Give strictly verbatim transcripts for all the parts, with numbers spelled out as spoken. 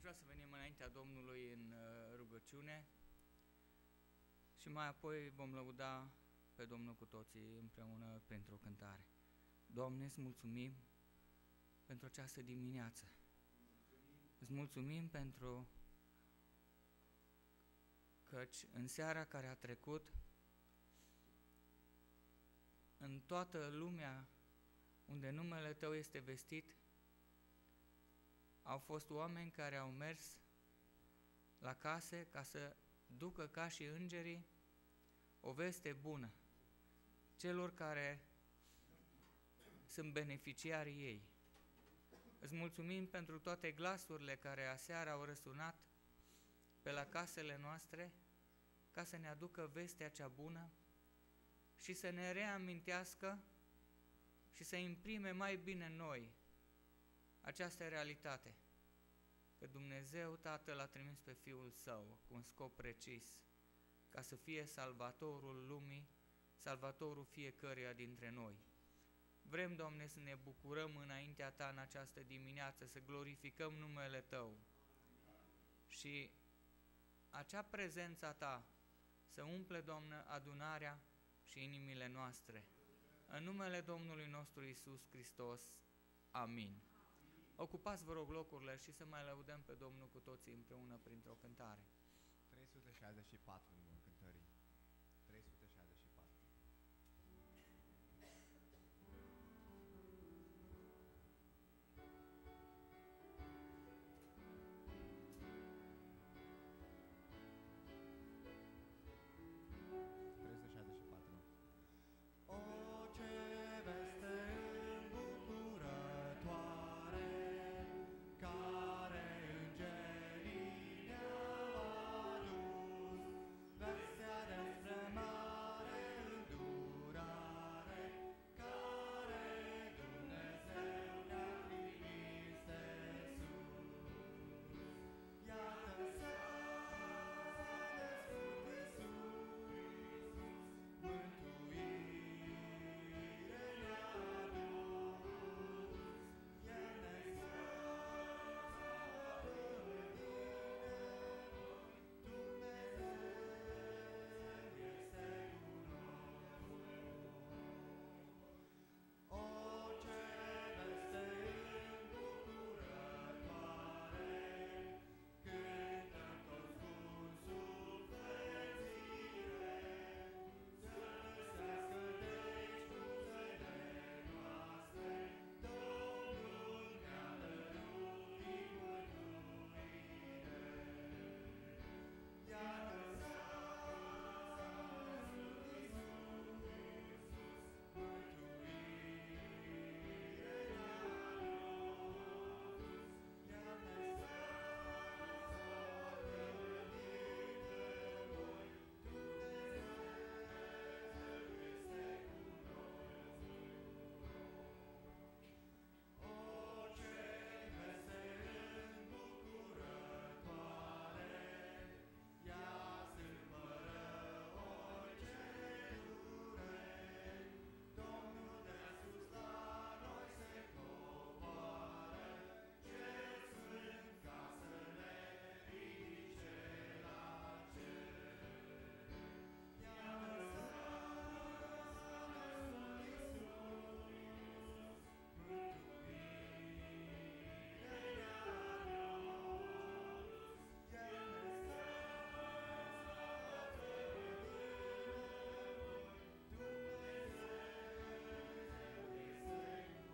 vrea să venim înaintea Domnului în rugăciune și mai apoi vom lăuda pe Domnul cu toții împreună printr-o cântare. Doamne, îți mulțumim pentru această dimineață. Îți mulțumim pentru căci în seara care a trecut, în toată lumea unde numele Tău este vestit, au fost oameni care au mers la case ca să ducă ca și îngerii o veste bună celor care sunt beneficiarii ei. Îți mulțumim pentru toate glasurile care aseară au răsunat pe la casele noastre ca să ne aducă vestea cea bună și să ne reamintească și să imprime mai bine în noi această realitate, că Dumnezeu Tatăl a trimis pe Fiul Său cu un scop precis, ca să fie salvatorul lumii, salvatorul fiecăruia dintre noi. Vrem, Doamne, să ne bucurăm înaintea Ta în această dimineață, să glorificăm numele Tău și acea prezența Ta să umple, Doamne, adunarea și inimile noastre. În numele Domnului nostru Iisus Hristos. Amin. Ocupați, vă rog, locurile și să mai lăudăm pe Domnul cu toții împreună printr-o cântare. trei sute șaizeci și patru numărul cântării. trei sute șaizeci și patru. trei sute șaizeci și patru. O, ce veste îmbucurătoare, care îngerii ne-au adus, vestea despre mare îndurare, care Dumnezeu ne-a trimis de sus. Iată s-a născut Iisus, mântuire ne-a adus, El ne scapă în tine, Dumnezeu este cu noi. O, ce veste îmbucurătoare, cântă toți cu sufletire, să lăsească deci buzele noastre, Domnul ne-a dăruit mântuire. Iată s-a născut Iisus, mântuire ne-a adus, El ne scapă în tine voi, Dumnezeu este cu noi. O, ce veste îmbucurătoare, ea sâmbără orice dureri, Domnul de sus la noi se coboară, cel sfânt ca să ne ridice la cer. Iată s-a născut Iisus, mântuire ne-a adus, El ne scapă în tine voi, Dumnezeu este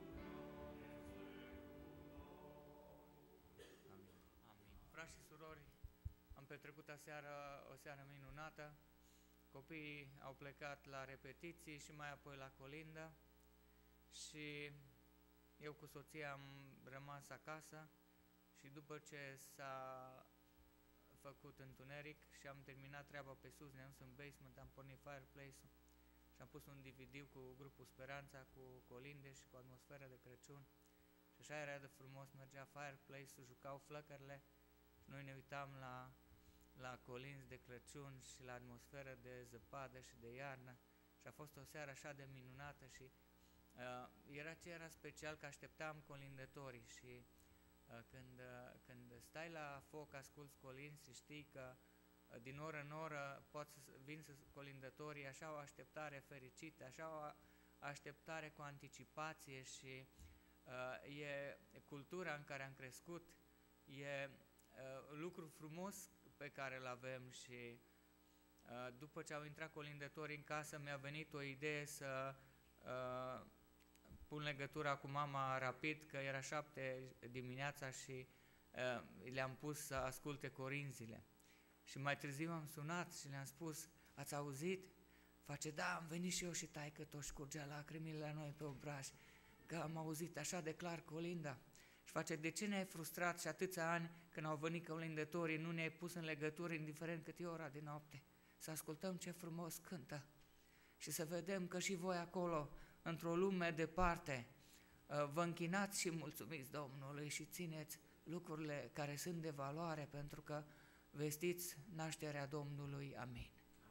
cu noi. Amin. Amin. Frați și surori, am petrecut aseară o seară minunată. Copiii au plecat la repetiții și mai apoi la colindă și eu cu soția am rămas acasă și după ce s-a făcut întuneric și am terminat treaba pe sus, ne-am dus în basement, am pornit fireplace-ul și am pus un D V D cu grupul Speranța, cu colinde și cu atmosferă de Crăciun. Și așa era de frumos, mergea fireplace-ul, jucau flăcările și noi ne uitam la, la colinzi de Crăciun și la atmosferă de zăpadă și de iarnă și a fost o seară așa de minunată și uh, era ce era special că așteptam colindătorii și Uh, când, uh, când stai la foc, asculți colinzi și știi că uh, din oră în oră poți să vin să colindătorii, așa o așteptare fericită, așa o așteptare cu anticipație și uh, e cultura în care am crescut, e uh, lucru frumos pe care îl avem și uh, după ce au intrat colindătorii în casă mi-a venit o idee să uh, pun legătura cu mama rapid, că era șapte dimineața și uh, le-am pus să asculte corinzile. Și mai târziu am sunat și le-am spus, ați auzit? Face, da, am venit și eu și taică tot scurgea lacrimile la noi pe obraj, că am auzit așa de clar colinda. Și face, de ce ne-ai frustrat și atâția ani când au venit colindătorii, nu ne-ai pus în legătură, indiferent cât e ora de noapte, să ascultăm ce frumos cântă și să vedem că și voi acolo, într-o lume departe, vă închinați și mulțumiți Domnului și țineți lucrurile care sunt de valoare, pentru că vestiți nașterea Domnului. Amin.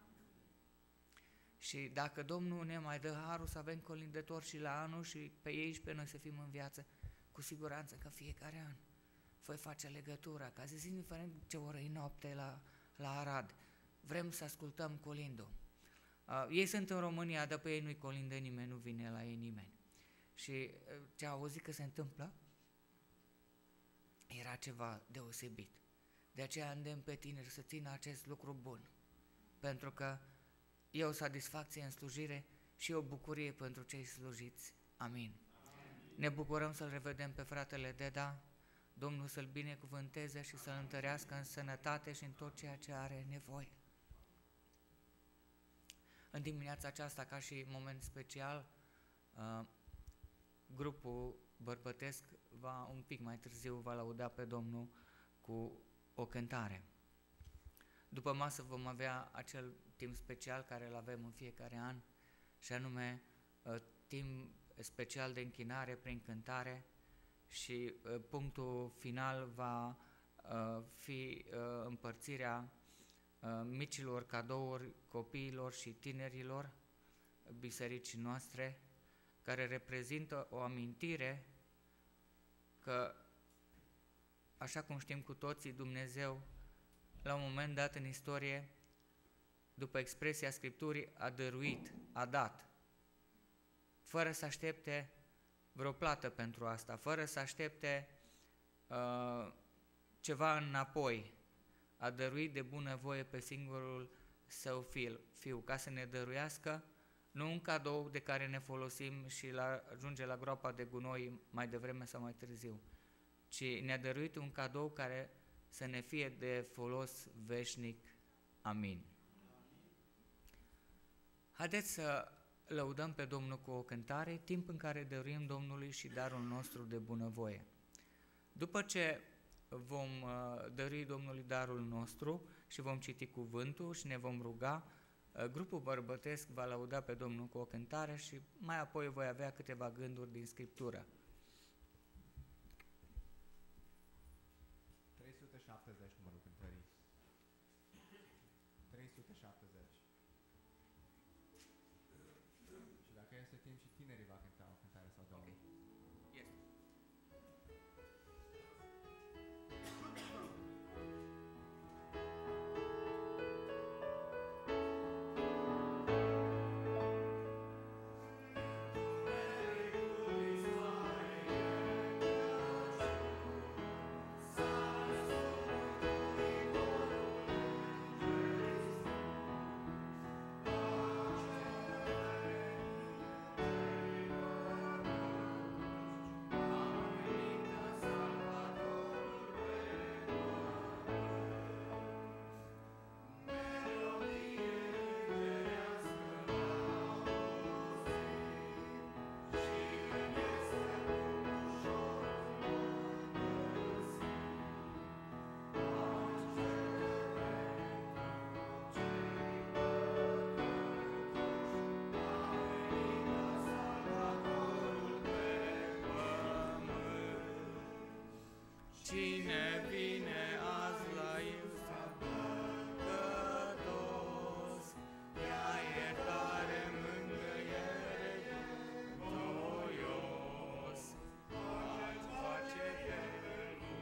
Și dacă Domnul ne mai dă harul să avem colindători și la anul și pe ei și pe noi să fim în viață, cu siguranță că fiecare an voi face legătura, ca zis, indiferent ce oră e noapte la, la Arad, vrem să ascultăm colindul. Uh, ei sunt în România, dar pe ei nu-i colindă nimeni, nu vine la ei nimeni. Și uh, ce au auzit că se întâmplă, era ceva deosebit. De aceea îndemn pe tineri să țină acest lucru bun, pentru că e o satisfacție în slujire și o bucurie pentru cei slujiți. Amin. Amin. Ne bucurăm să-l revedem pe fratele Deda, Domnul să-l binecuvânteze și să-l întărească în sănătate și în tot ceea ce are nevoie. În dimineața aceasta, ca și moment special, uh, grupul bărbătesc va, un pic mai târziu, va lăuda pe Domnul cu o cântare. După masă vom avea acel timp special care îl avem în fiecare an, și anume uh, timp special de închinare prin cântare, și uh, punctul final va uh, fi uh, împărțirea uh, micilor cadouri copiilor și tinerilor bisericii noastre, care reprezintă o amintire că, așa cum știm cu toții, Dumnezeu, la un moment dat în istorie, după expresia Scripturii, a dăruit, a dat, fără să aștepte vreo plată pentru asta, fără să aștepte uh, ceva înapoi, a dăruit de bunăvoie pe singurul său fiu, fiu, ca să ne dăruiască nu un cadou de care ne folosim și la, ajunge la groapa de gunoi mai devreme sau mai târziu, ci ne-a dăruit un cadou care să ne fie de folos veșnic. Amin. Haideți să lăudăm pe Domnul cu o cântare, timp în care dăruim Domnului și darul nostru de bunăvoie. După ce vom dărui Domnului darul nostru și vom citi cuvântul și ne vom ruga, grupul bărbătesc va lăuda pe Domnul cu o cântare și mai apoi voi avea câteva gânduri din Scriptură. trei sute șaptezeci numărul cântării. trei sute șaptezeci. Și dacă este timp și tinerii va cânta o cântare sau două. Okay. Yes. Cine vine azi la El sărbătos, ia iertare, mângâiere, voios, face pe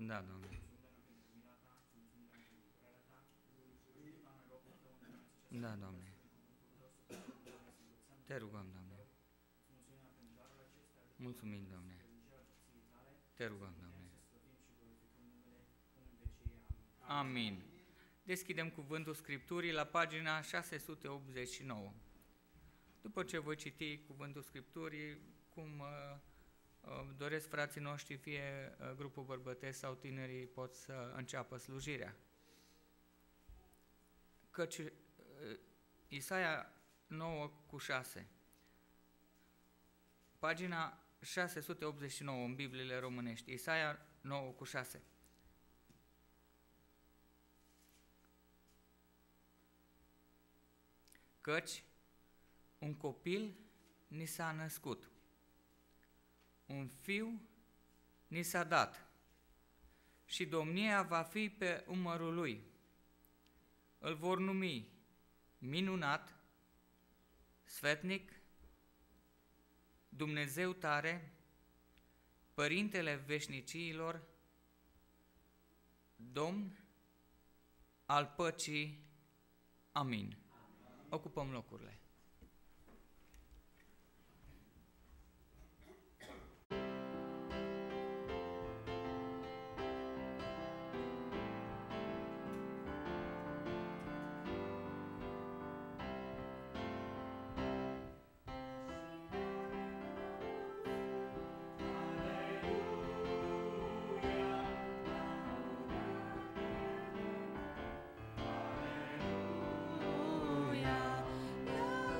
Da, Doamne. Da, Doamne. Te rugăm, Doamne. Mulțumim, Doamne. Te rugăm, Doamne. Amin. Deschidem cuvântul Scripturii la pagina șase sute optzeci și nouă. După ce voi citi cuvântul Scripturii, cum uh, uh, doresc frații noștri, fie uh, grupul bărbătesc sau tinerii, pot să înceapă slujirea. Căci uh, Isaia nouă cu șase, pagina șase sute optzeci și nouă în Bibliile românești, Isaia nouă cu șase. Căci un copil ni s-a născut, un fiu ni s-a dat și domnia va fi pe umărul lui. Îl vor numi Minunat, Sfetnic, Dumnezeu tare, Părintele veșniciilor, Domn al păcii. Amin. Ocupăm locurile. Alleluia,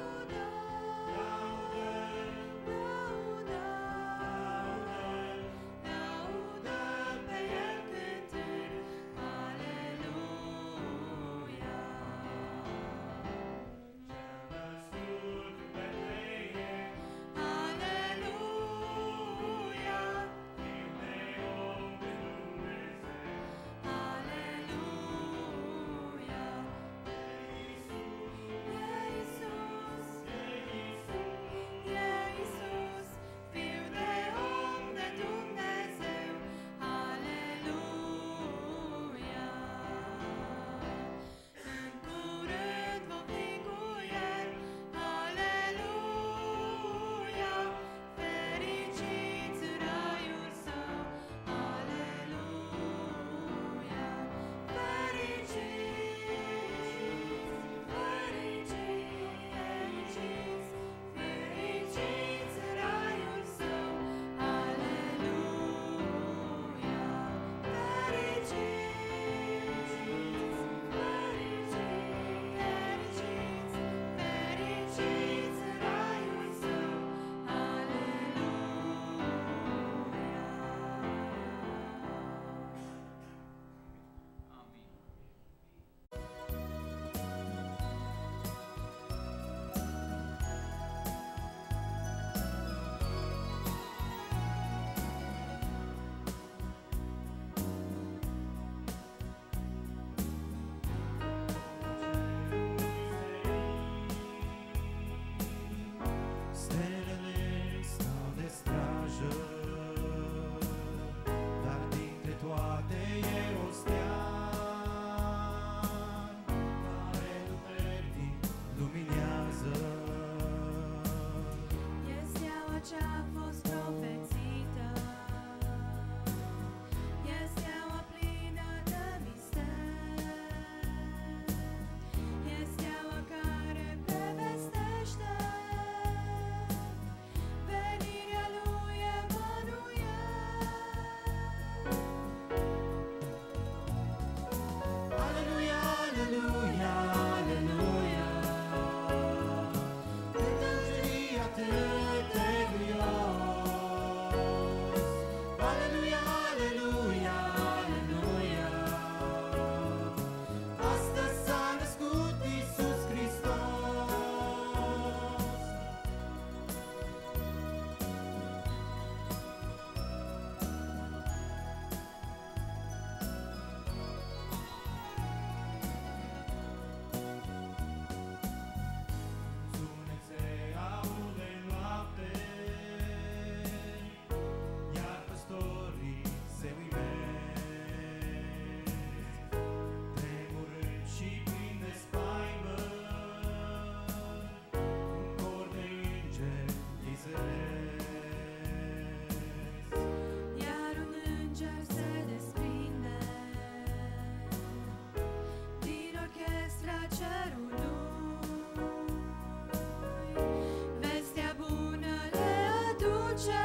aduce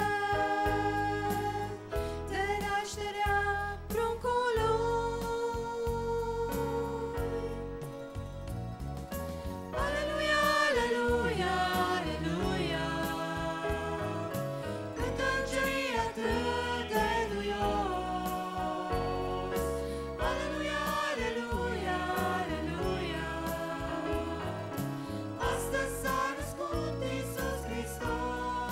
de nașterea pruncului. Aleluia, aleluia, aleluia, cât îngerii atât de duios. Aleluia, aleluia, aleluia, astăzi s-a născut Iisus Hristos.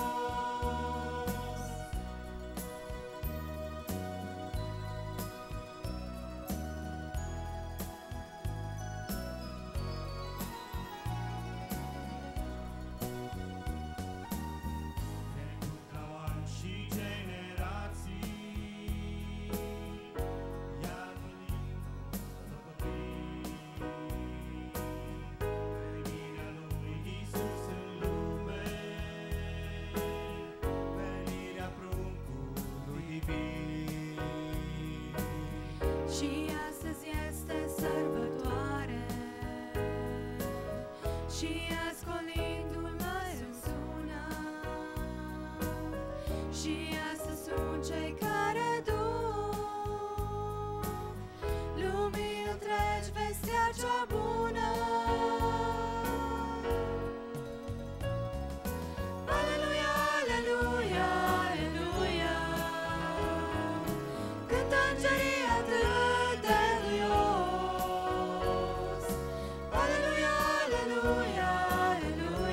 Trecut ca ani și generații, iar mălinul răpătit. Venirea lui Iisus în lume, venirea pruncului divin. Și astăzi este sărbătoare, și azi colindul mai sună, și astăzi sunt cei care duc lumii întregi vestea cea bună. Aleluia, aleluia, aleluia, cât îngerii atât de duios. Aleluia, aleluia, aleluia,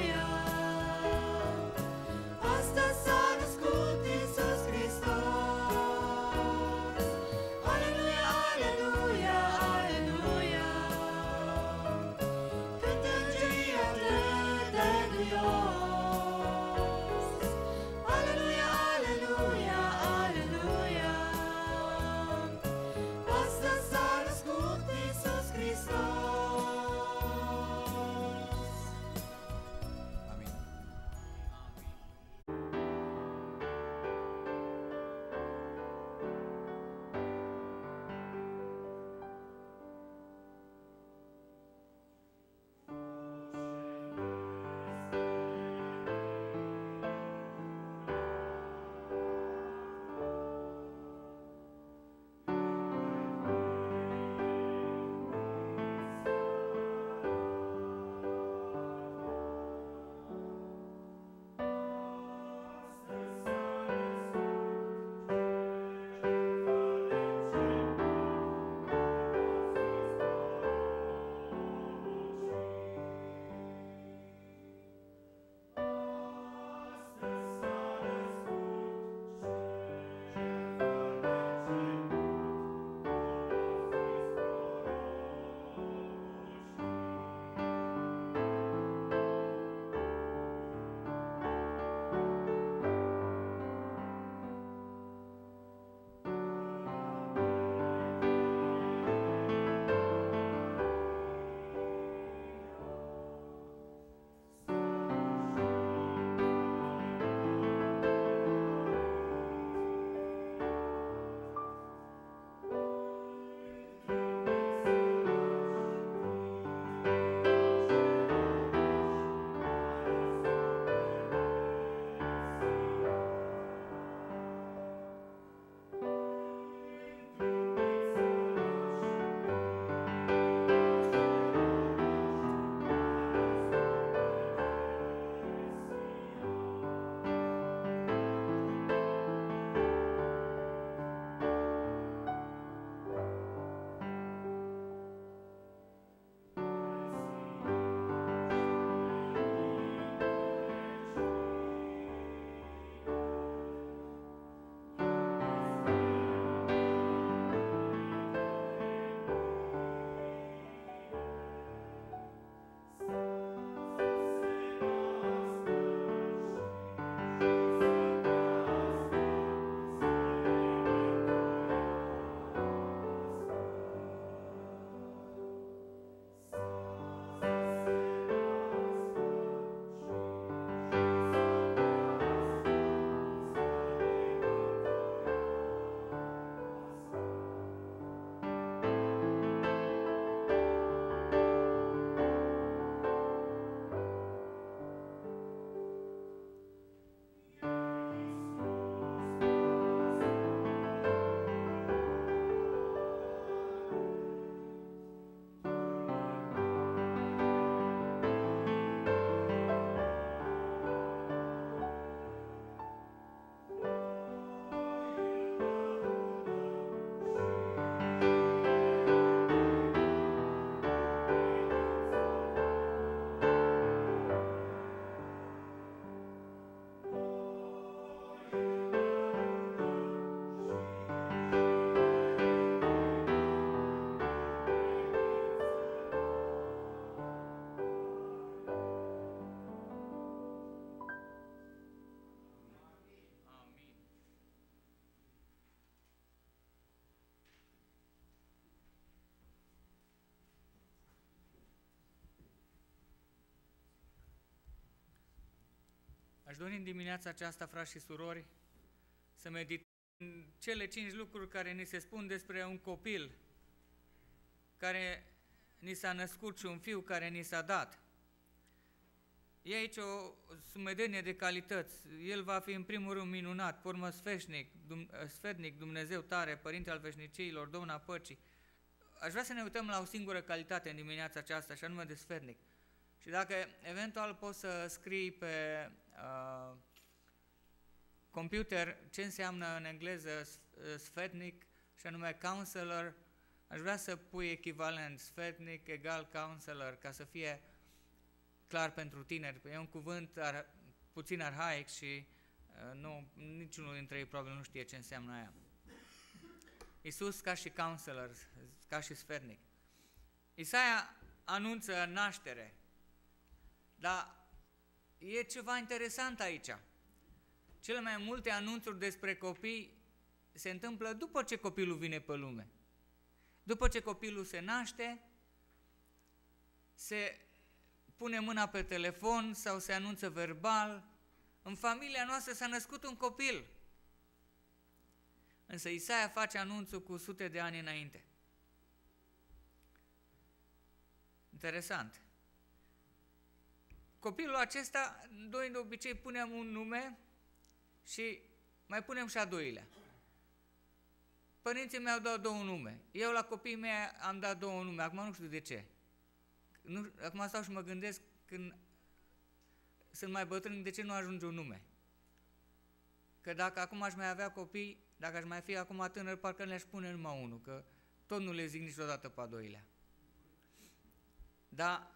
Aș dori în dimineața aceasta, frați și surori, să medităm cele cinci lucruri care ni se spun despre un copil care ni s-a născut și un fiu care ni s-a dat. E aici o sumedenie de calități. El va fi în primul rând minunat, pe urmă sfeșnic, dum, sfetnic, Dumnezeu tare, Părinte al veșniciilor, Domn al păcii. Aș vrea să ne uităm la o singură calitate în dimineața aceasta, și anume de sfetnic. Și dacă eventual poți să scrii pe uh, computer ce înseamnă în engleză sfetnic, și anume counselor, aș vrea să pui echivalent, sfetnic egal counselor, ca să fie clar pentru tineri. E un cuvânt ar, puțin arhaic și uh, nu, niciunul dintre ei probabil nu știe ce înseamnă aia. Iisus ca și counselor, ca și sfetnic. Isaia anunță naștere, dar e ceva interesant aici. Cele mai multe anunțuri despre copii se întâmplă după ce copilul vine pe lume. După ce copilul se naște, se pune mâna pe telefon sau se anunță verbal, în familia noastră s-a născut un copil. Însă Isaia face anunțul cu sute de ani înainte. Interesant. Copilul acesta, noi de obicei punem un nume și mai punem și a doilea. Părinții mei au dat două nume. Eu la copiii mei am dat două nume. Acum nu știu de ce. Nu, acum stau și mă gândesc, când sunt mai bătrâni, de ce nu ajunge un nume? Că dacă acum aș mai avea copii, dacă aș mai fi acum tânăr, parcă le-aș pune numai unul, că tot nu le zic niciodată pe a doilea. Dar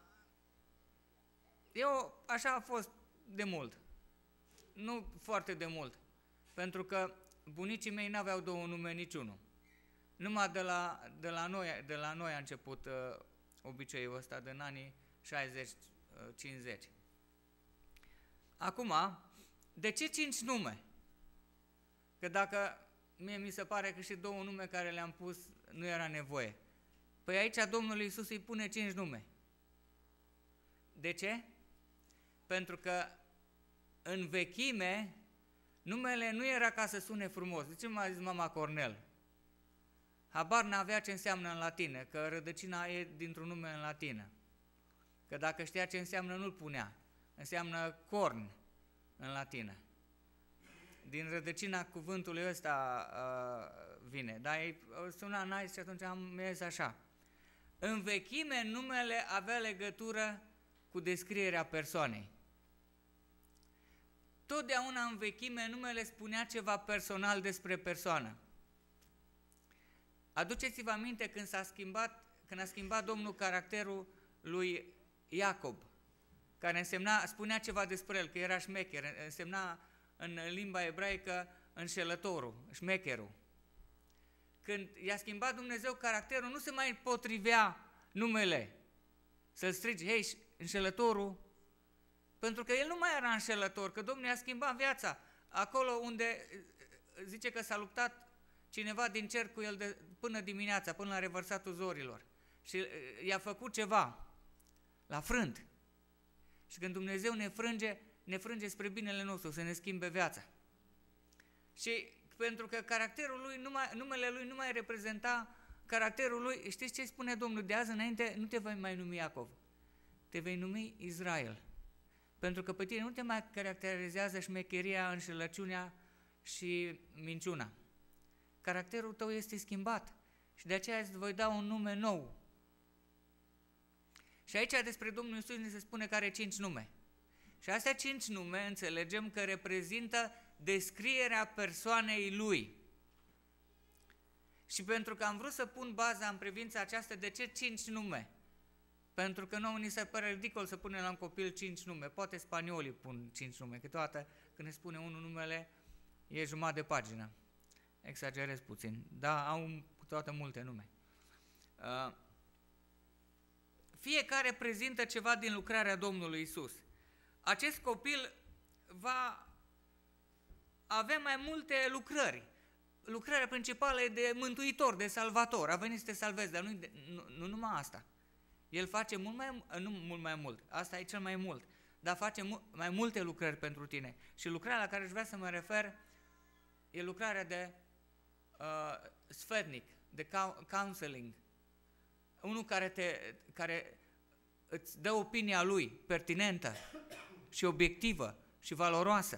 eu așa a fost de mult. Nu foarte de mult. Pentru că bunicii mei n-aveau două nume niciunul. Numai de la, de la, noi, de la noi a început uh, obiceiul ăsta din anii șaizeci cincizeci. Acum, de ce cinci nume? Că dacă mie mi se pare că și două nume care le-am pus nu era nevoie. Păi aici Domnul Iisus îi pune cinci nume. De ce? Pentru că în vechime numele nu era ca să sune frumos. De ce m-a zis mama Cornel? Habar n-avea ce înseamnă în latină, că rădăcina e dintr-un nume în latină. Că dacă știa ce înseamnă, nu-l punea. Înseamnă corn în latină. Din rădăcina cuvântului ăsta uh, vine. Dar ei suna nice și atunci am mers așa. În vechime, numele avea legătură cu descrierea persoanei. Totdeauna în vechime, numele spunea ceva personal despre persoană. Aduceți-vă aminte când s-a schimbat, când a schimbat Domnul caracterul lui Iacob, care însemna, spunea ceva despre el, că era șmecher, însemna în limba ebraică înșelătorul, șmecherul. Când i-a schimbat Dumnezeu caracterul, nu se mai potrivea numele să-l strigi, hei, înșelătorul, pentru că el nu mai era înșelător, că Domnul i-a schimbat viața. Acolo unde zice că s-a luptat cineva din cer cu el de, până dimineața, până la revărsatul zorilor. Și i-a făcut ceva, l-a frânt. Și când Dumnezeu ne frânge, ne frânge spre binele nostru, să ne schimbe viața. Și pentru că caracterul lui, numai, numele lui nu mai reprezenta caracterul lui, știți ce spune Domnul? De azi înainte nu te vei mai numi Iacov, te vei numi Israel. Pentru că pe tine nu te mai caracterizează șmecheria, înșelăciunea și minciuna. Caracterul tău este schimbat și de aceea îți voi da un nume nou. Și aici despre Domnul Iisus ne se spune că are cinci nume. Și astea cinci nume înțelegem că reprezintă descrierea persoanei Lui. Și pentru că am vrut să pun baza în privința aceasta, de ce cinci nume? Pentru că nouă ni se pare ridicol să punem la un copil cinci nume. Poate spaniolii pun cinci nume, câteodată când ne spune unul numele, e jumătate de pagină. Exagerez puțin, dar au câteodată multe nume. Uh, fiecare prezintă ceva din lucrarea Domnului Iisus. Acest copil va avea mai multe lucrări. Lucrarea principală e de mântuitor, de salvator. A venit să te salvezi, dar nu, nu, nu numai asta. El face mult mai, nu mult mai mult, asta e cel mai mult, dar face mu- mai multe lucrări pentru tine. Și lucrarea la care aș vrea să mă refer e lucrarea de uh, sfetnic, de counseling. Unul care, te, care îți dă opinia lui pertinentă și obiectivă și valoroasă.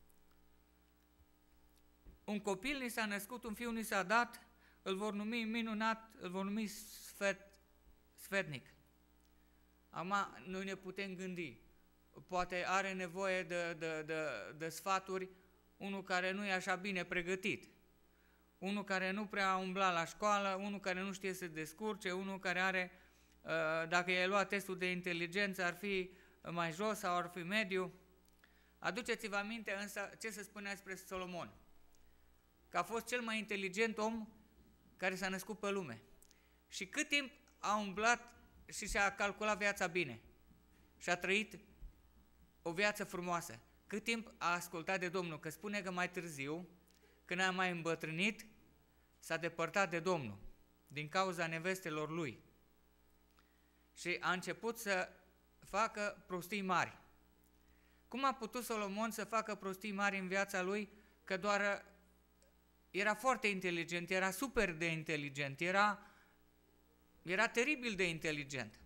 Un copil ni s-a născut, un fiu ni s-a dat, îl vor numi minunat, îl vor numi sfet, sfetnic. Acum noi ne putem gândi, poate are nevoie de, de, de, de sfaturi unul care nu e așa bine pregătit, unul care nu prea a umblat la școală, unul care nu știe să se descurce, unul care are, dacă i-ai luat testul de inteligență, ar fi mai jos sau ar fi mediu. Aduceți-vă aminte însă ce se spunea despre Solomon, că a fost cel mai inteligent om care s-a născut pe lume. Și cât timp a umblat și și-a calculat viața bine și a trăit o viață frumoasă. Cât timp a ascultat de Domnul, că spune că mai târziu, când a mai îmbătrânit, s-a depărtat de Domnul din cauza nevestelor lui. Și a început să facă prostii mari. Cum a putut Solomon să facă prostii mari în viața lui? Că doar era foarte inteligent, era super de inteligent, era, era teribil de inteligent.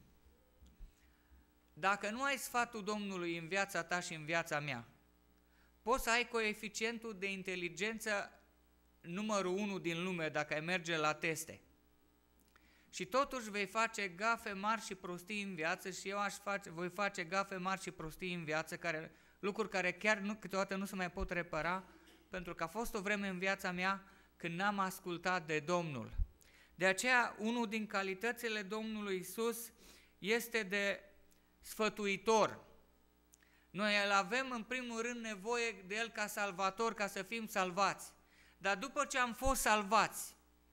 Dacă nu ai sfatul Domnului în viața ta și în viața mea, poți să ai coeficientul de inteligență numărul unu din lume dacă ai merge la teste. Și totuși vei face gafe mari și prostii în viață și eu aș face, voi face gafe mari și prostii în viață, care, lucruri care chiar nu, câteodată nu se mai pot repara, pentru că a fost o vreme în viața mea când n-am ascultat de Domnul. De aceea, unul din calitățile Domnului Iisus este de sfătuitor. Noi îl avem în primul rând nevoie de El ca salvator, ca să fim salvați. Dar după ce am fost salvați,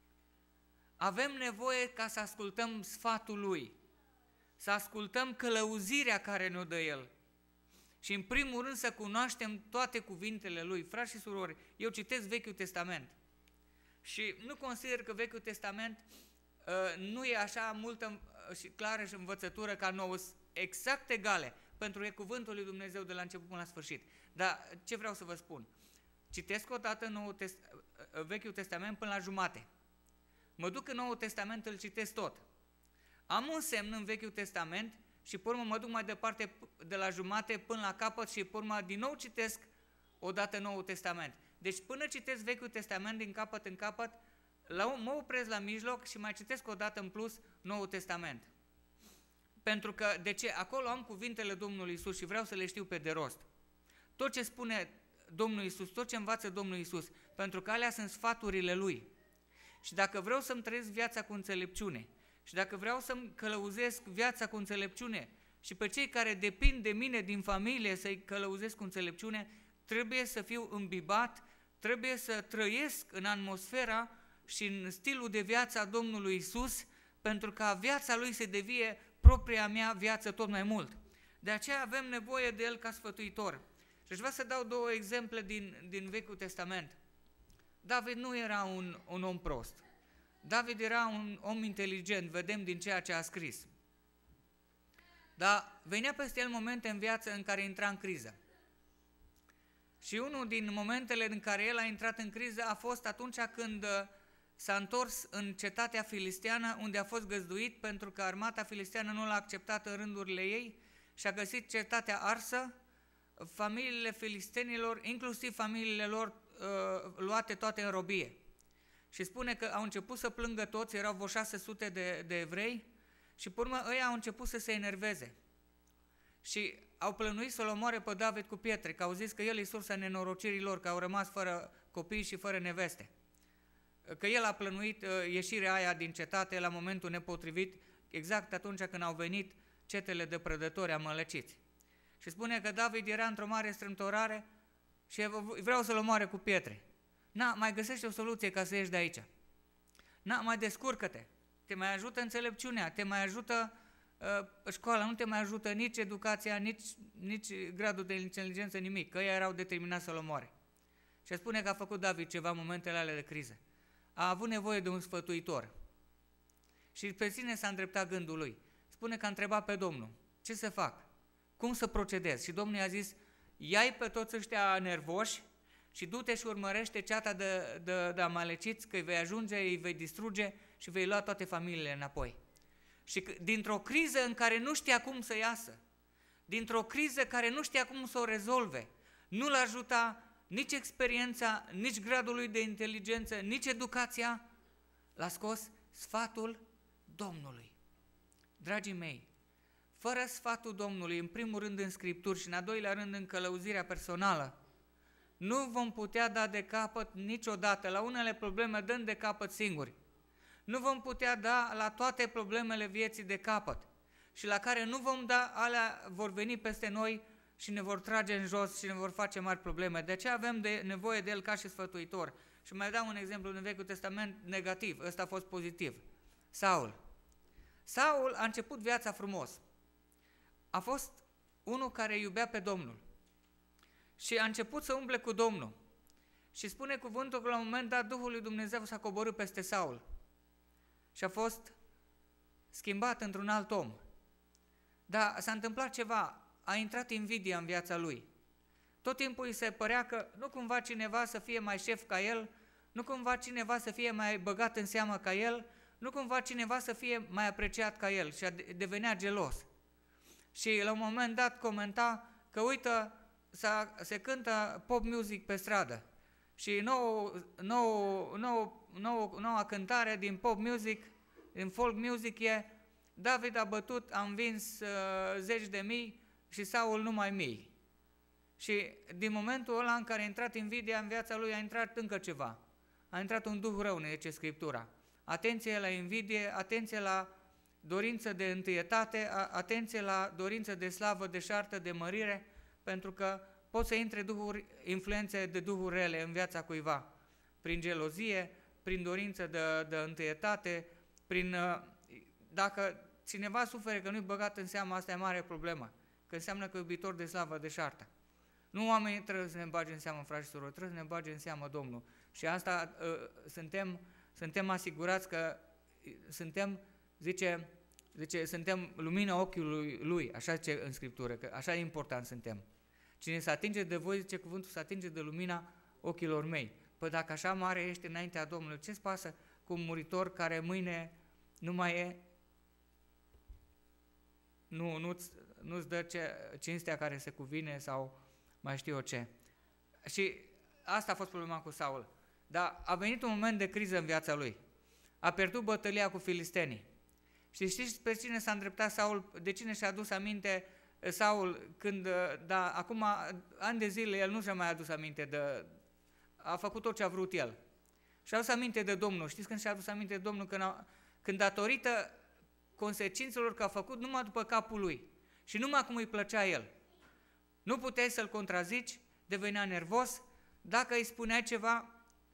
avem nevoie ca să ascultăm sfatul Lui, să ascultăm călăuzirea care ne-o dă El. Și în primul rând să cunoaștem toate cuvintele Lui. Frați și surori, eu citesc Vechiul Testament și nu consider că Vechiul Testament uh, nu e așa multă uh, și clară și învățătură ca nouă, exact egale, pentru că e cuvântul lui Dumnezeu de la început până la sfârșit. Dar ce vreau să vă spun? Citesc odată Noul Test- uh, Vechiul Testament până la jumate. Mă duc în Noul Testament, îl citesc tot. Am un semn în Vechiul Testament și pe urmă mă duc mai departe de la jumate până la capăt și pe urmă din nou citesc odată Noul Testament. Deci până citesc Vechiul Testament din capăt în capăt, la, mă opresc la mijloc și mai citesc odată în plus Noul Testament. Pentru că, de ce? Acolo am cuvintele Domnului Iisus și vreau să le știu pe de rost. Tot ce spune Domnul Iisus, tot ce învață Domnul Iisus, pentru că alea sunt sfaturile Lui. Și dacă vreau să-mi trăiesc viața cu înțelepciune, și dacă vreau să-mi călăuzesc viața cu înțelepciune și pe cei care depind de mine din familie să-i călăuzesc cu înțelepciune, trebuie să fiu îmbibat, trebuie să trăiesc în atmosfera și în stilul de viață a Domnului Iisus, pentru ca viața Lui să devie propria mea viață tot mai mult. De aceea avem nevoie de El ca sfătuitor. Și aș vrea să dau două exemple din, din Vechiul Testament. David nu era un, un om prost. David era un om inteligent, vedem din ceea ce a scris. Dar venea peste el momente în viață în care intra în criză. Și unul din momentele în care el a intrat în criză a fost atunci când s-a întors în cetatea filisteană, unde a fost găzduit pentru că armata filisteană nu l-a acceptat în rândurile ei și a găsit cetatea arsă, familiile filistenilor, inclusiv familiile lor, uh, luate toate în robie. Și spune că au început să plângă toți, erau vreo șase sute de, de evrei și pe urmă ăia au început să se enerveze. Și au plănuit să-l omoare pe David cu pietre, că au zis că el e sursa nenorocirii lor, că au rămas fără copii și fără neveste. Că el a plănuit uh, ieșirea aia din cetate la momentul nepotrivit, exact atunci când au venit cetele de prădători amălăciți. Și spune că David era într-o mare strâmtorare și vreau să-l omoare cu pietre. Na, mai găsește o soluție ca să ieși de aici. Na, mai descurcă-te. Te mai ajută înțelepciunea, te mai ajută uh, școala, nu te mai ajută nici educația, nici, nici gradul de inteligență, nimic, că ei erau determinați să-l omoare. Și spune că a făcut David ceva în momentele alea de criză. A avut nevoie de un sfătuitor. Și pe sine s-a îndreptat gândul lui. Spune că a întrebat pe Domnul, ce să fac? cum să procedezi. Și Domnul i-a zis, ia-i pe toți ăștia nervoși și du-te și urmărește ceata de, de, de amaleciți, că îi vei ajunge, îi vei distruge și vei lua toate familiile înapoi. Și dintr-o criză în care nu știa cum să iasă, dintr-o criză care nu știa cum să o rezolve, nu l-a ajuta nici experiența, nici gradul lui de inteligență, nici educația, l-a scos sfatul Domnului. Dragii mei, fără sfatul Domnului, în primul rând în Scripturi și în al doilea rând în călăuzirea personală, nu vom putea da de capăt niciodată. La unele probleme dăm de capăt singuri. Nu vom putea da la toate problemele vieții de capăt și la care nu vom da, alea vor veni peste noi și ne vor trage în jos și ne vor face mari probleme. De aceea avem de nevoie de El ca și sfătuitor. Și mai dau un exemplu în Vechiul Testament negativ, ăsta a fost pozitiv. Saul. Saul a început viața frumos. A fost unul care iubea pe Domnul și a început să umble cu Domnul. Și spune cuvântul că la un moment dat Duhul lui Dumnezeu s-a coborât peste Saul și a fost schimbat într-un alt om. Dar s-a întâmplat ceva, a intrat invidia în viața lui. Tot timpul îi se părea că nu cumva cineva să fie mai șef ca el, nu cumva cineva să fie mai băgat în seamă ca el, nu cumva cineva să fie mai apreciat ca el și a devenea gelos. Și la un moment dat comenta că uite, se cântă pop music pe stradă și nou, nou, nou, nou, noua cântare din pop music, din folk music e David a bătut, a învins uh, zeci de mii și Saul numai mii. Și din momentul ăla în care a intrat invidia în viața lui, a intrat încă ceva. A intrat un duh rău, ne zice Scriptura. Atenție la invidie, atenție la dorință de întâietate, atenție la dorință de slavă, de șartă, de mărire, pentru că pot să intre duhuri, influențe de duhuri rele în viața cuiva, prin gelozie, prin dorință de, de întâietate, prin, dacă cineva suferă că nu-i băgat în seamă, asta e mare problemă, că înseamnă că e iubitor de slavă, de șartă. Nu oamenii trebuie să ne bage în seamă, frați și surori, trebuie să ne bage în seamă Domnul. Și asta uh, suntem, suntem asigurați că suntem, zice, zice, suntem lumina ochiului Lui, așa zice în Scriptură, că așa e important suntem. Cine se atinge de voi, zice cuvântul, se atinge de lumina ochilor mei. Păi dacă așa mare ești înaintea Domnului, ce-ți pasă cu un muritor care mâine nu mai e, nu, nu-ți, nu-ți dă ce, cinstea care se cuvine sau mai știu eu ce. Și asta a fost problema cu Saul. Dar a venit un moment de criză în viața lui. A pierdut bătălia cu filistenii. Și știți pe cine s-a îndreptat Saul, de cine și-a adus aminte Saul când, da, acum ani de zile el nu și-a mai adus aminte de, a făcut tot ce a vrut el. Și-a adus aminte de Domnul. Știți când și-a adus aminte de Domnul? Când, a, când datorită consecințelor că a făcut numai după capul lui și numai cum îi plăcea el. Nu puteai să-l contrazici, devenea nervos, dacă îi spuneai ceva,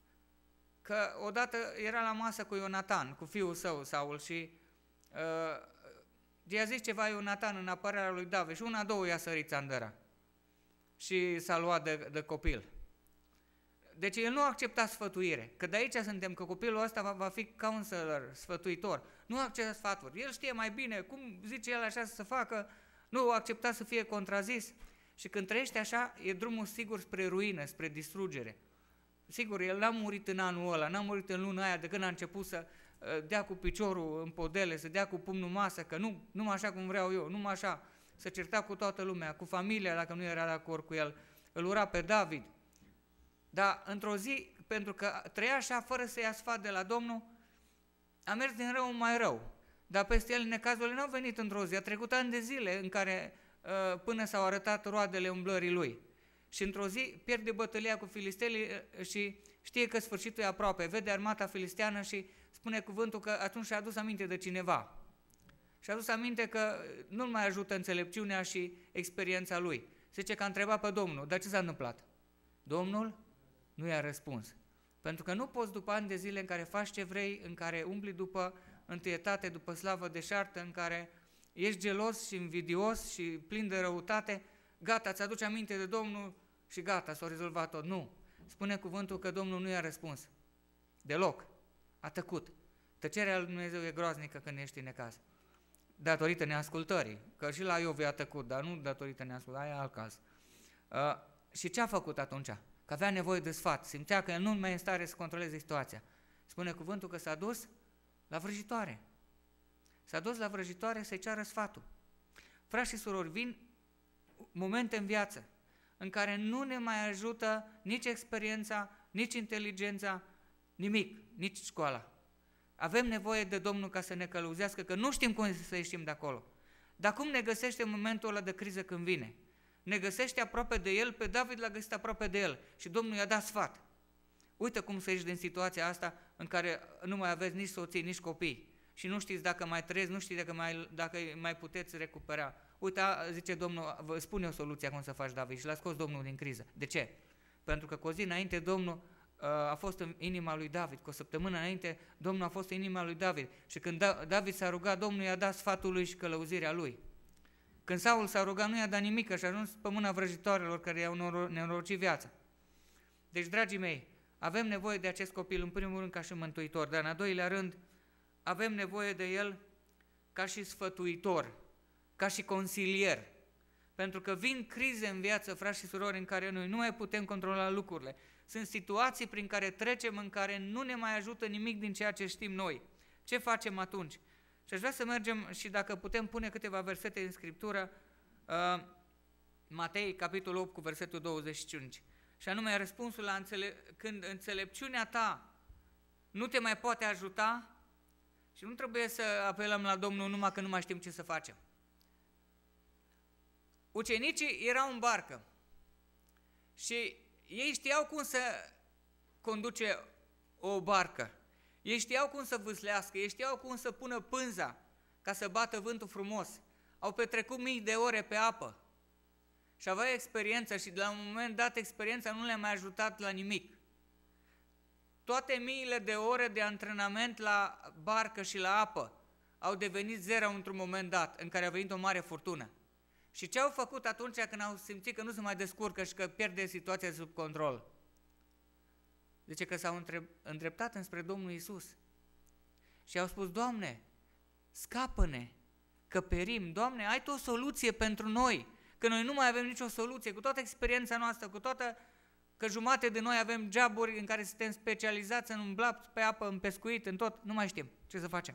că odată era la masă cu Ionatan, cu fiul său, Saul, și uh, i-a zis ceva Ionatan în apărarea lui David și una, două i-a sărit țandăra și s-a luat de, de copil. Deci el nu a acceptat sfătuire, că de aici suntem, că copilul ăsta va, va fi counselor, sfătuitor. Nu a acceptat sfaturi, el știe mai bine, cum zice el așa să se facă, nu a acceptat să fie contrazis. Și când trăiește așa, e drumul sigur spre ruină, spre distrugere. Sigur, el n-a murit în anul ăla, n-a murit în luna aia de când a început să uh, dea cu piciorul în podele, să dea cu pumnul masă, că nu, numai așa cum vreau eu, numai așa, să certa cu toată lumea, cu familia dacă nu era de acord cu el, îl ura pe David. Dar într-o zi, pentru că trăia așa fără să ia sfat de la Domnul, a mers din rău în mai rău. Dar peste el necazurile n-au venit într-o zi, a trecut ani de zile în care uh, până s-au arătat roadele umblării lui. Și într-o zi pierde bătălia cu filistenii și știe că sfârșitul e aproape. Vede armata filisteană și spune cuvântul că atunci și-a adus aminte de cineva. Și-a adus aminte că nu-l mai ajută înțelepciunea și experiența lui. Zice că a întrebat pe Domnul, dar ce s-a întâmplat? Domnul nu i-a răspuns. Pentru că nu poți după ani de zile în care faci ce vrei, în care umbli după întâietate, după slavă deșartă, în care ești gelos și invidios și plin de răutate, gata, îți aduci aminte de Domnul și gata, s-a rezolvat tot. Nu. Spune cuvântul că Domnul nu i-a răspuns. Deloc. A tăcut. Tăcerea lui Dumnezeu e groaznică când ești în necaz. datorită neascultării, că și la Iov i-a tăcut, dar nu datorită neascultării, aia e alt caz. Uh, și ce a făcut atunci? Că avea nevoie de sfat, simțea că el nu mai e în stare să controleze situația. Spune cuvântul că s-a dus la vrăjitoare. S-a dus la vrăjitoare să-i ceară sfatul. Frați și surori, vin momente în viață în care nu ne mai ajută nici experiența, nici inteligența, nimic, nici școala. Avem nevoie de Domnul ca să ne călăuzească, că nu știm cum să ieșim de acolo. Dar cum ne găsește în momentul ăla de criză când vine? Ne găsește aproape de el, pe David l-a găsit aproape de el și Domnul i-a dat sfat. Uite cum să ieși din situația asta în care nu mai aveți nici soții, nici copii și nu știți dacă mai trăiesc, nu știți dacă mai, dacă mai puteți recupera. Uite, zice Domnul, vă spune o soluție cum să faci, David, și l-a scos Domnul din criză. De ce? Pentru că cu o zi înainte Domnul a fost în inima lui David, cu o săptămână înainte Domnul a fost în inima lui David și când David s-a rugat, Domnul i-a dat sfatul lui și călăuzirea lui. Când Saul s-a rugat, nu i-a dat nimic și a ajuns pe mâna vrăjitoarelor care i-au nenorocit viața. Deci, dragii mei, avem nevoie de acest copil, în primul rând, ca și mântuitor, dar în al doilea rând, avem nevoie de el ca și sfătuitor, ca și consilier. Pentru că vin crize în viață, frați și surori, în care noi nu mai putem controla lucrurile. Sunt situații prin care trecem, în care nu ne mai ajută nimic din ceea ce știm noi. Ce facem atunci? Și aș vrea să mergem și dacă putem pune câteva versete din Scriptură, uh, Matei, capitolul opt, cu versetul douăzeci și cinci. Și anume răspunsul la înțele- când înțelepciunea ta nu te mai poate ajuta și nu trebuie să apelăm la Domnul numai că nu mai știm ce să facem. Ucenicii erau în barcă și ei știau cum să conduce o barcă. Ei știau cum să vâslească, ei știau cum să pună pânza ca să bată vântul frumos. Au petrecut mii de ore pe apă și aveau experiență și de la un moment dat experiența nu le-a mai ajutat la nimic. Toate miile de ore de antrenament la barcă și la apă au devenit zero într-un moment dat în care a venit o mare furtună. Și ce au făcut atunci când au simțit că nu se mai descurcă și că pierde situația sub control? Zice că s-au îndreptat înspre Domnul Iisus și au spus, Doamne, scapă-ne, că perim. Doamne, ai Tu o soluție pentru noi, că noi nu mai avem nicio soluție, cu toată experiența noastră, cu toată că jumate de noi avem joburi în care suntem specializați în umblat pe apă, în pescuit, în tot, nu mai știm ce să facem.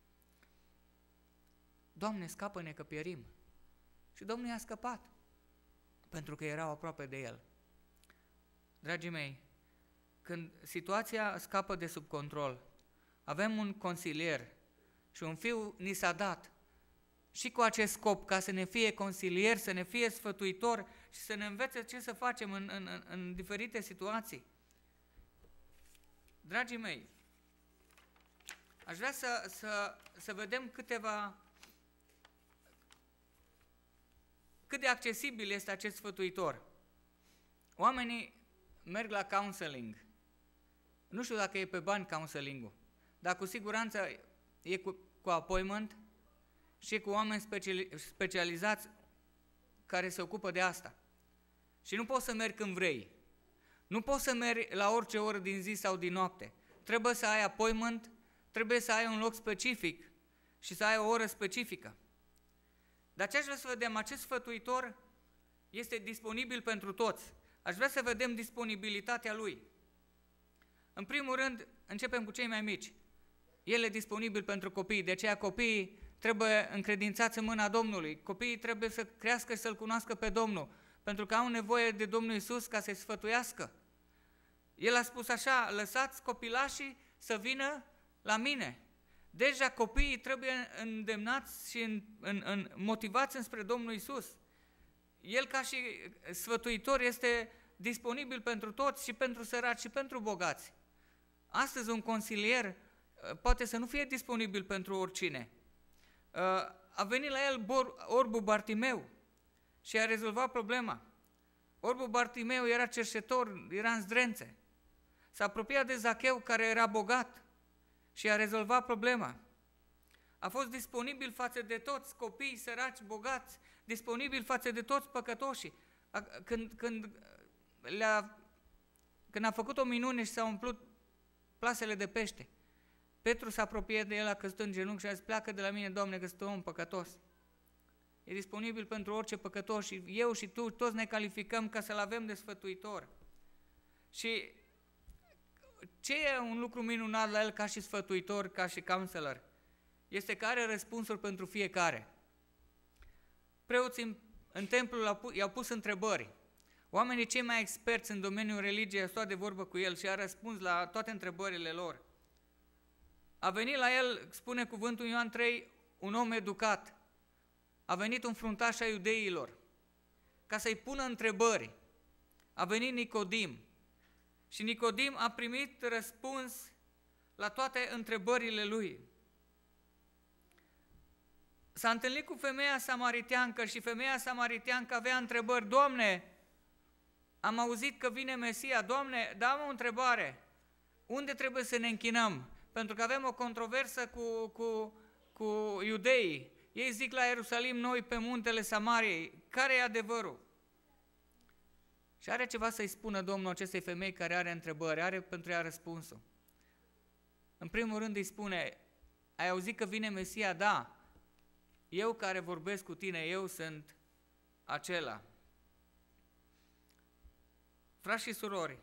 Doamne, scapă-ne că pierim. Și Domnul i-a scăpat, pentru că erau aproape de El. Dragii mei, când situația scapă de sub control, avem un consilier și un fiu ni s-a dat și cu acest scop, ca să ne fie consilier, să ne fie sfătuitor și să ne învețe ce să facem în, în, în, în diferite situații. Dragii mei, aș vrea să, să, să vedem câteva, cât de accesibil este acest sfătuitor. Oamenii merg la counseling. Nu știu dacă e pe bani counseling-ul, dar cu siguranță e cu, cu appointment și e cu oameni speciali, specializați care se ocupă de asta. Și nu poți să mergi când vrei. Nu poți să mergi la orice oră din zi sau din noapte. Trebuie să ai appointment, trebuie să ai un loc specific și să ai o oră specifică. Dar ce aș vrea să vedem? Acest sfătuitor este disponibil pentru toți. Aș vrea să vedem disponibilitatea lui. În primul rând, începem cu cei mai mici. El e disponibil pentru copii, de aceea copiii trebuie încredințați în mâna Domnului. Copiii trebuie să crească și să-L cunoască pe Domnul, pentru că au nevoie de Domnul Iisus ca să-i sfătuiască. El a spus așa, lăsați copilașii să vină la mine. Deja copiii trebuie îndemnați și în, în, în, motivați înspre Domnul Iisus. El ca și sfătuitor este disponibil pentru toți, și pentru săraci, și pentru bogați. Astăzi un consilier poate să nu fie disponibil pentru oricine. A venit la el orbul Bartimeu și a rezolvat problema. Orbul Bartimeu era cerșetor, era în zdrențe. S-a apropiat de Zacheu, care era bogat, și a rezolvat problema. A fost disponibil față de toți copiii săraci, bogați, disponibil față de toți păcătoșii. Când, când, le-a, când a făcut o minune și s-au umplut plasele de pește, Petru s-a apropiat de el, a căzut în genunchi și a zis, pleacă de la mine, Doamne, că sunt om păcătos. E disponibil pentru orice păcătos și eu și tu, toți ne calificăm ca să-L avem de sfătuitor. Și ce e un lucru minunat la El ca și sfătuitor, ca și counselor? Este că are răspunsuri pentru fiecare. Preoții în, în templu i-au pus întrebări. Oamenii cei mai experți în domeniul religiei au stat de vorbă cu El și a răspuns la toate întrebările lor. A venit la El, spune cuvântul Ioan trei, un om educat. A venit un fruntaș a iudeilor ca să-i pună întrebări. A venit Nicodim și Nicodim a primit răspuns la toate întrebările lui. S-a întâlnit cu femeia samariteancă și femeia samariteancă avea întrebări. Doamne, am auzit că vine Mesia. Doamne, dar am o întrebare. Unde trebuie să ne închinăm? Pentru că avem o controversă cu, cu, cu iudeii. Ei zic la Ierusalim, noi pe muntele Samariei. Care e adevărul? Și are ceva să-i spună Domnul acestei femei care are întrebări, are pentru ea răspunsul. În primul rând îi spune, ai auzit că vine Mesia? Da. Eu care vorbesc cu tine, eu sunt acela. Frați și surori,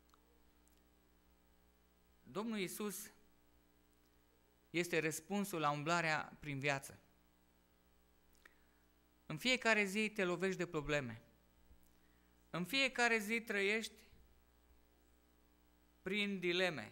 Domnul Iisus este răspunsul la umblarea prin viață. În fiecare zi te lovești de probleme. În fiecare zi trăiești prin dileme.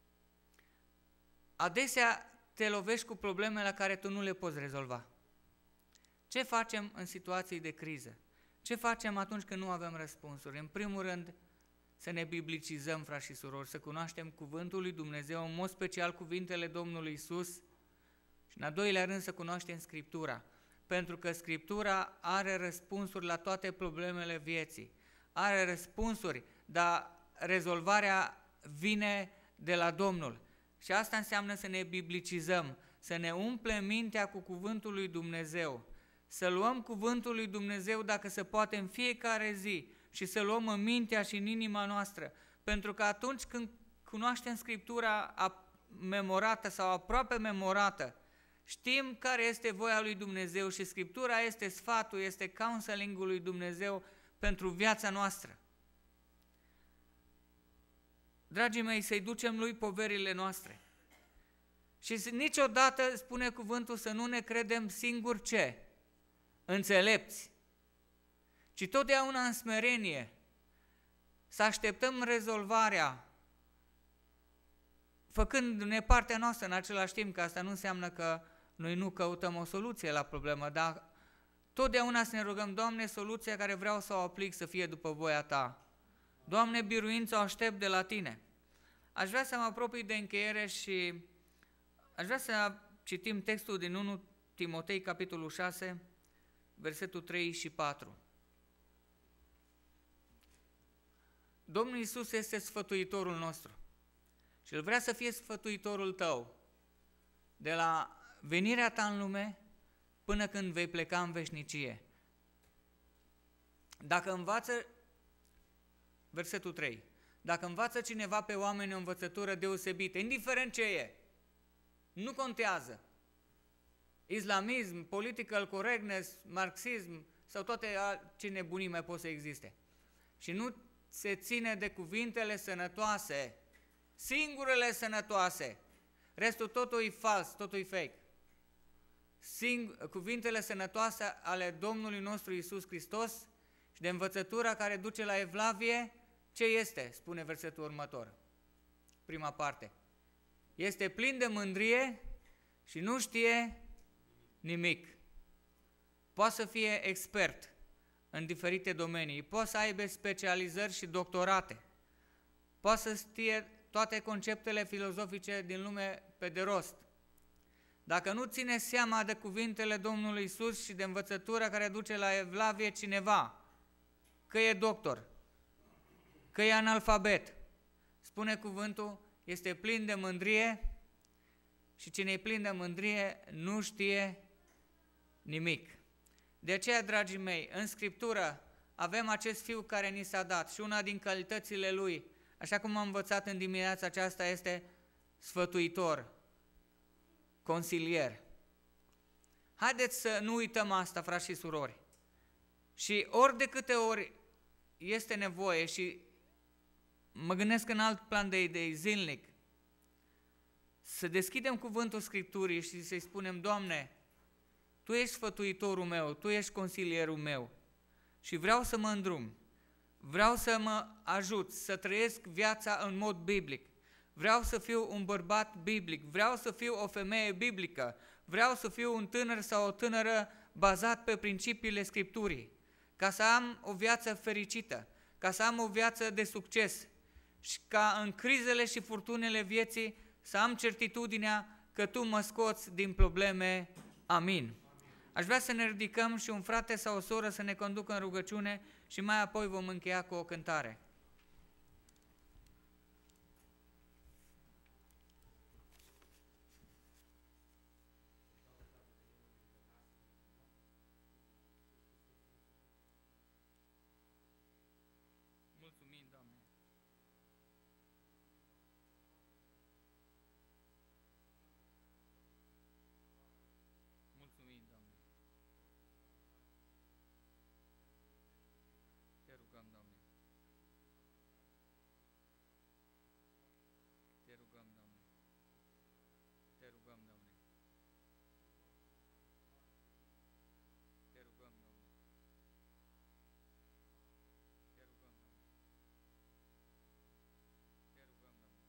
Adesea te lovești cu probleme la care tu nu le poți rezolva. Ce facem în situații de criză? Ce facem atunci când nu avem răspunsuri? În primul rând, să ne biblicizăm, frați și surori, să cunoaștem cuvântul lui Dumnezeu, în mod special cuvintele Domnului Iisus și în al doilea rând să cunoaștem Scriptura, pentru că Scriptura are răspunsuri la toate problemele vieții. Are răspunsuri, dar rezolvarea vine de la Domnul. Și asta înseamnă să ne biblicizăm, să ne umplem mintea cu cuvântul lui Dumnezeu, să luăm cuvântul lui Dumnezeu dacă se poate în fiecare zi și să luăm în mintea și în inima noastră, pentru că atunci când cunoaștem Scriptura memorată sau aproape memorată, știm care este voia lui Dumnezeu și Scriptura este sfatul, este counseling-ul lui Dumnezeu pentru viața noastră. Dragii mei, să-i ducem lui poverile noastre. Și niciodată, spune cuvântul, să nu ne credem singuri ce? Înțelepți. Ci totdeauna în smerenie. Să așteptăm rezolvarea, făcându-ne partea noastră în același timp, că asta nu înseamnă că noi nu căutăm o soluție la problemă, dar totdeauna să ne rugăm, Doamne, soluția care vreau să o aplic să fie după voia Ta. Doamne, biruința o aștept de la Tine. Aș vrea să mă apropii de încheiere și aș vrea să citim textul din întâi Timotei, capitolul șase, versetul trei și patru. Domnul Iisus este sfătuitorul nostru și El vrea să fie sfătuitorul tău de la venirea ta în lume până când vei pleca în veșnicie. Dacă învață, versetul trei, dacă învață cineva pe oameni o învățătură deosebită, indiferent ce e, nu contează, islamism, political correctness, marxism sau toate ce nebunii mai pot să existe, și nu se ține de cuvintele sănătoase, singurele sănătoase, restul totul e fals, totul e fake. Sing- cuvintele sănătoase ale Domnului nostru Iisus Hristos și de învățătura care duce la evlavie, ce este? Spune versetul următor, prima parte. Este plin de mândrie și nu știe nimic. Poate să fie expert în diferite domenii, poate să aibă specializări și doctorate, poate să știe toate conceptele filozofice din lume pe de rost. Dacă nu ține seama de cuvintele Domnului Iisus și de învățătura care duce la evlavie cineva, că e doctor, că e analfabet, spune cuvântul, este plin de mândrie și cine e plin de mândrie nu știe nimic. De aceea, dragii mei, în Scriptură avem acest fiu care ni s-a dat și una din calitățile lui, așa cum am învățat în dimineața aceasta, este sfătuitor. consilier. Haideți să nu uităm asta, frați și surori. Și ori de câte ori este nevoie și mă gândesc în alt plan de idei, zilnic, să deschidem cuvântul Scripturii și să-i spunem, Doamne, Tu ești sfătuitorul meu, Tu ești consilierul meu și vreau să mă îndrum, vreau să mă ajut să trăiesc viața în mod biblic, vreau să fiu un bărbat biblic, vreau să fiu o femeie biblică, vreau să fiu un tânăr sau o tânără bazat pe principiile Scripturii, ca să am o viață fericită, ca să am o viață de succes și ca în crizele și furtunele vieții să am certitudinea că Tu mă scoți din probleme. Amin. Aș vrea să ne ridicăm și un frate sau o soră să ne conducă în rugăciune și mai apoi vom încheia cu o cântare. Mulțumim, Doamne. Mulțumim, Doamne. Te rugăm, Doamne. Te rugăm, Doamne. Te rugăm, Doamne. Te rugăm, Doamne. Te rugăm, Doamne. Te rugăm, Doamne.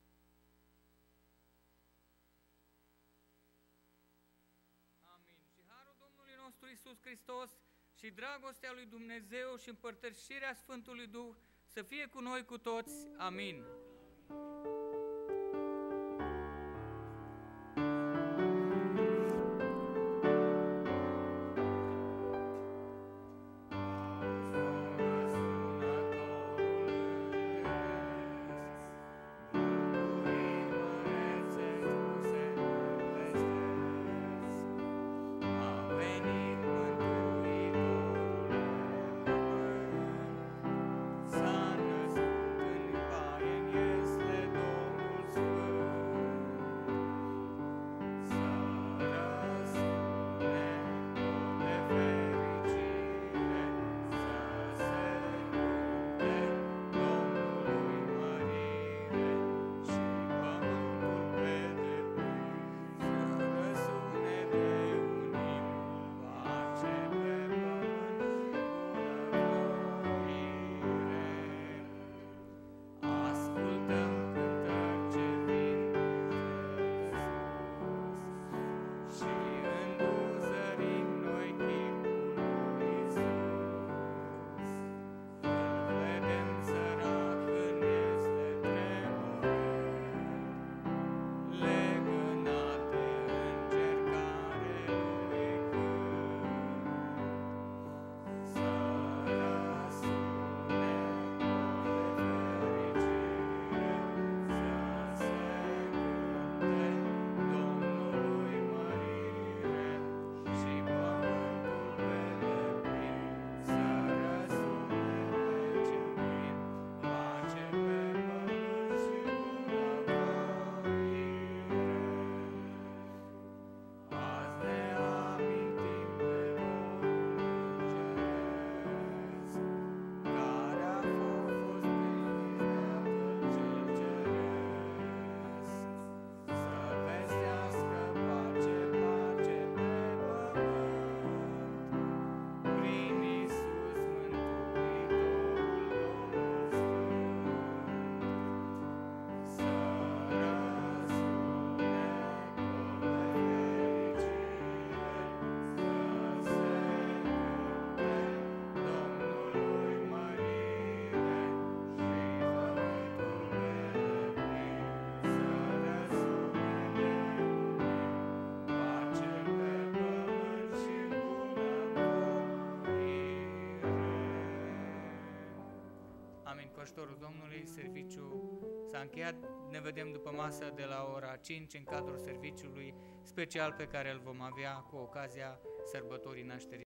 Amin. Și harul Domnului nostru Iisus Hristos și dragostea lui Dumnezeu și împărtășirea Sfântului Duh să fie cu noi cu toți. Amin. A venit Mântuitorul s-a născut în Paien, este Domnul Sfânt. Să răsune de fericire, să se cânte Domnului mărire și pământul pe deplin. Să răsune de un imn, pace pe pământ și bunăvoire. Ascultăm cântări ce vin de sus și înduzărim noi chipul lui Iisus. Îl vedem sărac când este tremurând, legănate încercare lui cânt. Să răsune de fericire, să se cânte Domnului mărire și pământul pe deplin. Să răsune ce vin, pace pe pământ și bunăvoire. Azi ne amintim de Domnul Îngeresc, care a fost gândit Tatăl cel Ceresc. Să vestească pace, pace pe pământ, prin Iisus Mântuitorul Domnul Sfânt. Să răsune cor de fericire, să se cânte Domnului mărire și pământul pe deplin. Să răsune de un imn, pace pe pământ și bunăvoire. Amin. Cu ajutorul Domnului, serviciul s-a încheiat. Ne vedem după masă de la ora cinci în cadrul serviciului special pe care îl vom avea cu ocazia sărbătorii nașterii